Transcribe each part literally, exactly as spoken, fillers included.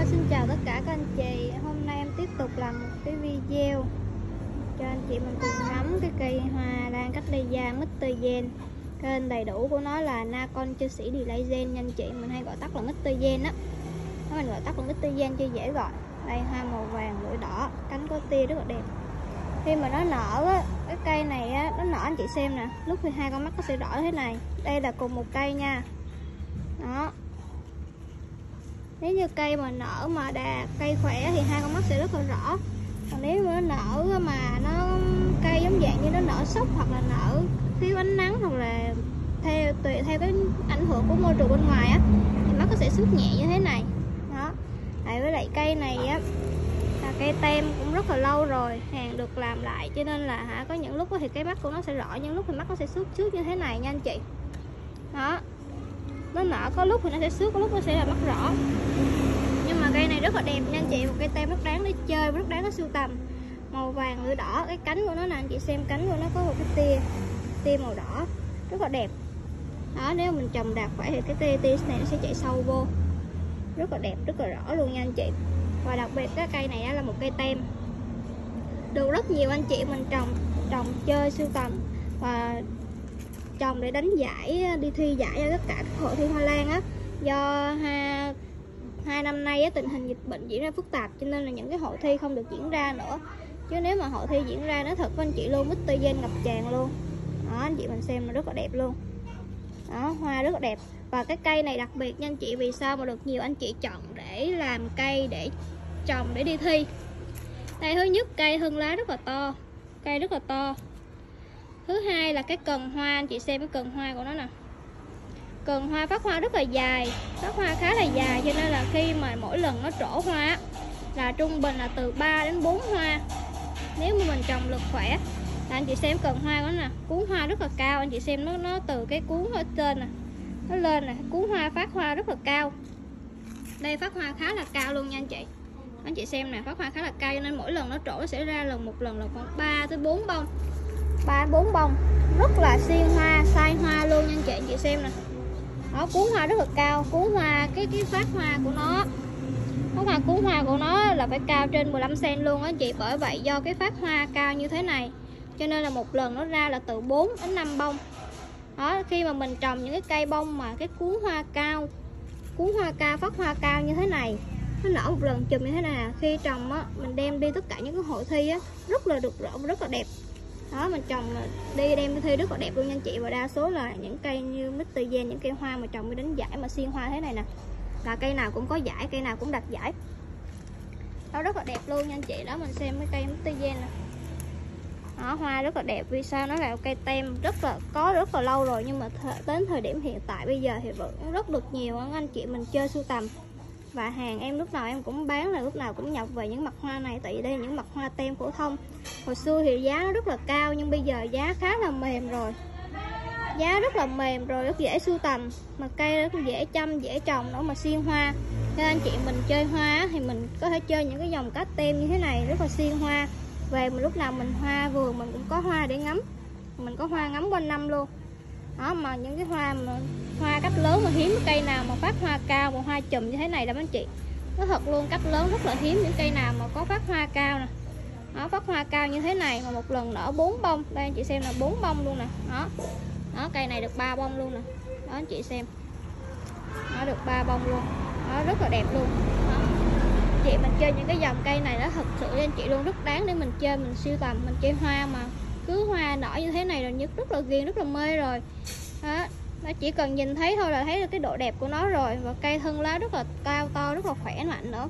Xin chào tất cả các anh chị. Hôm nay em tiếp tục làm một cái video cho anh chị mình cùng ngắm cái cây hoa đang cách đây da mít-tơ Gen. Kênh đầy đủ của nó là Nakon Chư Sĩ Delay Gen nha anh chị. Mình hay gọi tắt là mít-tơ Gen á. Nó mình gọi tắt là mít-tơ Gen cho dễ gọi. Đây, hoa màu vàng lưỡi đỏ, cánh có tia rất là đẹp. Khi mà nó nở á, cái cây này á, nó nở anh chị xem nè, lúc thì hai con mắt nó sẽ đỏ thế này. Đây là cùng một cây nha. Đó. Nếu như cây mà nở mà đà cây khỏe thì hai con mắt sẽ rất là rõ. Còn nếu mà nó nở mà nó cây giống dạng như nó nở sốc hoặc là nở thiếu ánh nắng hoặc là theo tùy theo cái ảnh hưởng của môi trường bên ngoài á thì mắt nó sẽ xước nhẹ như thế này. Đó. Tại với lại cây này á là cây tem cũng rất là lâu rồi, hàng được làm lại cho nên là hả có những lúc thì cái mắt của nó sẽ rõ, những lúc thì mắt nó sẽ xước xước như thế này nha anh chị. Đó. Nó nở có lúc thì nó sẽ xước, có lúc nó sẽ là mắt rõ. Nhưng mà cây này rất là đẹp nha anh chị, một cây tem rất đáng để chơi, rất đáng để sưu tầm. Màu vàng lưỡi đỏ, cái cánh của nó nè anh chị xem, cánh của nó có một cái tia tia màu đỏ rất là đẹp. Đó, nếu mình trồng đạt phải thì cái tia tia này nó sẽ chạy sâu vô, rất là đẹp, rất là rõ luôn nha anh chị. Và đặc biệt cái cây này là một cây tem được rất nhiều anh chị mình trồng trồng chơi sưu tầm và trồng để đánh giải, đi thi giải cho tất cả các hội thi hoa lan á. Do ha, hai năm nay á, tình hình dịch bệnh diễn ra phức tạp cho nên là những cái hội thi không được diễn ra nữa. Chứ nếu mà hội thi diễn ra nó thật với anh chị luôn, mít-tơ Gen ngập tràn luôn. Đó, anh chị mình xem nó rất là đẹp luôn. Đó, hoa rất là đẹp. Và cái cây này đặc biệt nha anh chị, vì sao mà được nhiều anh chị chọn để làm cây để trồng để đi thi. Đây, thứ nhất cây thân lá rất là to, cây rất là to. Thứ hai là cái cần hoa, anh chị xem cái cần hoa của nó nè. Cần hoa phát hoa rất là dài, phát hoa khá là dài cho nên là khi mà mỗi lần nó trổ hoa là trung bình là từ ba đến bốn hoa. Nếu mà mình trồng lực khỏe là anh chị xem cần hoa của nó nè, cuốn hoa rất là cao, anh chị xem nó nó từ cái cuốn ở trên nè, nó lên nè, cuốn hoa phát hoa rất là cao. Đây phát hoa khá là cao luôn nha anh chị. Anh chị xem nè, phát hoa khá là cao cho nên mỗi lần nó trổ nó sẽ ra lần một lần là khoảng ba tới bốn bông. ba bốn bông, rất là xuyên hoa, sai hoa luôn nha anh chị, anh chị xem nè. Đó, cuốn hoa rất là cao, cuốn hoa cái cái phát hoa của nó, phát hoa cuốn hoa của nó là phải cao trên mười lăm xăng ti mét luôn á anh chị. Bởi vậy do cái phát hoa cao như thế này cho nên là một lần nó ra là từ bốn đến năm bông. Đó, khi mà mình trồng những cái cây bông mà cái cuốn hoa cao, cuốn hoa cao, phát hoa cao như thế này, nó nở một lần chùm như thế này, khi trồng á mình đem đi tất cả những cái hội thi á rất là được rõ, rất là đẹp. Đó, mình trồng đi đem đi thi rất là đẹp luôn nha anh chị. Và đa số là những cây như mít-tơ Gen, những cây hoa mà trồng đi đánh giải mà xiên hoa thế này nè, là cây nào cũng có giải, cây nào cũng đạt giải. Đó, rất là đẹp luôn nha anh chị. Đó, mình xem cái cây mít-tơ Gen nè. Đó, hoa rất là đẹp, vì sao nó là một cây tem rất là có rất là lâu rồi, nhưng mà th đến thời điểm hiện tại bây giờ thì vẫn rất được nhiều anh chị mình chơi sưu tầm. Và hàng em lúc nào em cũng bán, là lúc nào cũng nhập về những mặt hoa này. Tại vì đây là những mặt hoa tem phổ thông. Hồi xưa thì giá nó rất là cao, nhưng bây giờ giá khá là mềm rồi, giá rất là mềm rồi, rất dễ sưu tầm, mà cây rất dễ chăm, dễ trồng nữa mà xiên hoa. Nên anh chị mình chơi hoa thì mình có thể chơi những cái dòng cát tem như thế này rất là xiên hoa. Về mình lúc nào mình hoa vườn mình cũng có hoa để ngắm, mình có hoa ngắm quanh năm luôn. Đó, mà những cái hoa mà hoa cách lớn mà hiếm, cây nào mà phát hoa cao mà hoa chùm như thế này đâu anh chị, nó thật luôn, cách lớn rất là hiếm những cây nào mà có phát hoa cao nè. Đó, phát hoa cao như thế này mà một lần nở bốn bông. Đây anh chị xem là bốn bông luôn nè. Đó. Đó, cây này được ba bông luôn nè. Đó anh chị xem. Nó được ba bông luôn. Đó, rất là đẹp luôn. Đó. Chị mình chơi những cái dòng cây này nó thật sự anh chị luôn, rất đáng để mình chơi, mình sưu tầm, mình chơi hoa mà cứ hoa nở như thế này rồi nhất rất là ghiền, rất là mê rồi. Đó, nó chỉ cần nhìn thấy thôi là thấy được cái độ đẹp của nó rồi. Và cây thân lá rất là cao to, rất là khỏe mạnh nữa.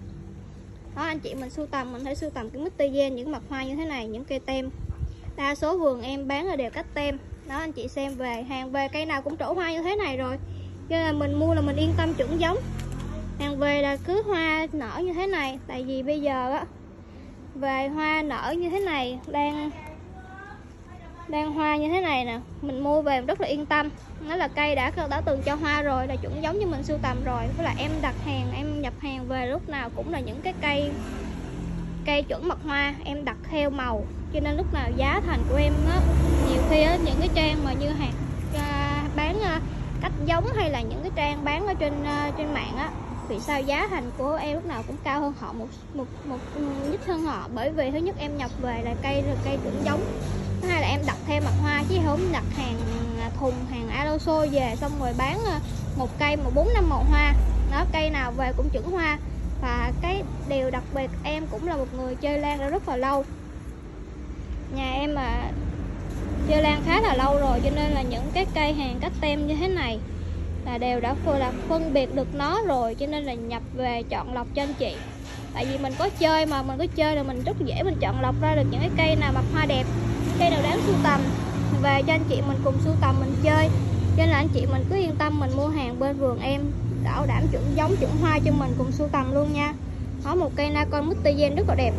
Đó, anh chị mình sưu tầm, mình thấy sưu tầm cái mít-tơ Gen, những mặt hoa như thế này, những cây tem. Đa số vườn em bán là đều cách tem. Đó, anh chị xem về, hàng về cây nào cũng trổ hoa như thế này rồi, cho nên là mình mua là mình yên tâm chuẩn giống. Hàng về là cứ hoa nở như thế này. Tại vì bây giờ á, về hoa nở như thế này, đang đang hoa như thế này nè, mình mua về rất là yên tâm. Nó là cây đã đã từng cho hoa rồi, là chuẩn giống như mình sưu tầm rồi. Với lại em đặt hàng, em nhập hàng về lúc nào cũng là những cái cây cây chuẩn mật hoa, em đặt theo màu, cho nên lúc nào giá thành của em nó nhiều khi á, những cái trang mà như hàng à, bán à, cách giống hay là những cái trang bán ở trên à, trên mạng á, vì sao giá thành của em lúc nào cũng cao hơn họ một một một ít hơn họ, bởi vì thứ nhất em nhập về là cây là cây chuẩn giống, thứ hai là em đặt thêm mặt hoa chứ không đặt hàng thùng hàng Aloso về xong rồi bán một cây mà bốn năm màu hoa. Nó cây nào về cũng chuẩn hoa. Và cái điều đặc biệt, em cũng là một người chơi lan đã rất là lâu, nhà em mà chơi lan khá là lâu rồi, cho nên là những cái cây hàng cắt tem như thế này là đều đã là phân biệt được nó rồi, cho nên là nhập về chọn lọc cho anh chị. Tại vì mình có chơi mà, mình có chơi là mình rất dễ mình chọn lọc ra được những cái cây nào mặt hoa đẹp, cây nào đáng sưu tầm về cho anh chị mình cùng sưu tầm mình chơi. Cho nên là anh chị mình cứ yên tâm mình mua hàng bên vườn em, bảo đảm chuẩn giống chuẩn hoa cho mình cùng sưu tầm luôn nha. Có một cây Nakon mít-tơ Yen rất là đẹp.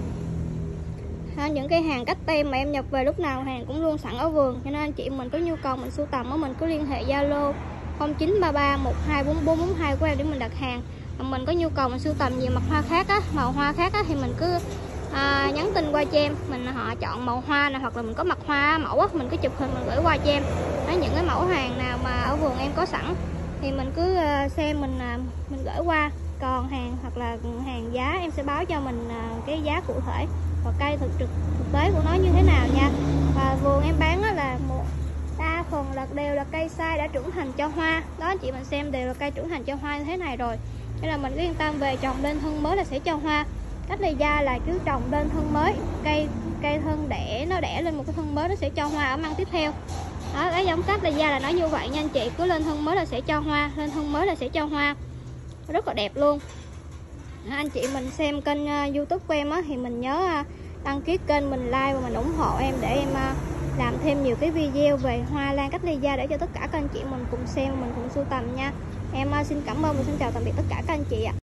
Ha, những cây hàng cắt tem mà em nhập về lúc nào hàng cũng luôn sẵn ở vườn, cho nên anh chị mình có nhu cầu mình sưu tầm, mình cứ liên hệ Zalo không chín ba ba một hai bốn bốn bốn hai của em để mình đặt hàng. Mà mình có nhu cầu mình sưu tầm nhiều mặt hoa khác á, màu hoa khác á, thì mình cứ à, nhắn tin qua cho em, mình họ chọn màu hoa này, hoặc là mình có mặt hoa mẫu á, mình cứ chụp hình mình gửi qua cho em. Đó, những cái mẫu hàng nào mà ở vườn em có sẵn thì mình cứ xem mình mình gửi qua. Còn hàng hoặc là hàng giá em sẽ báo cho mình cái giá cụ thể và cây thực trực thực tế của nó như thế nào nha. Và vườn em bán là một đa phần là đều là cây sai đã trưởng thành cho hoa. Đó anh chị mình xem đều là cây trưởng thành cho hoa như thế này rồi, nên là mình cứ yên tâm về trồng lên thân mới là sẽ cho hoa. Cách lây da là cứ trồng lên thân mới, cây cây thân đẻ nó đẻ lên một cái thân mới nó sẽ cho hoa ở măng tiếp theo. Đó, cái giống cách lây da là nói như vậy nha anh chị, cứ lên thân mới là sẽ cho hoa, lên thân mới là sẽ cho hoa, rất là đẹp luôn. Đó, anh chị mình xem kênh uh, YouTube của em á, thì mình nhớ uh, đăng ký kênh, mình like và mình ủng hộ em để em uh, làm thêm nhiều cái video về hoa lan cách ly da để cho tất cả các anh chị mình cùng xem, mình cùng sưu tầm nha. Em uh, xin cảm ơn và xin chào tạm biệt tất cả các anh chị ạ.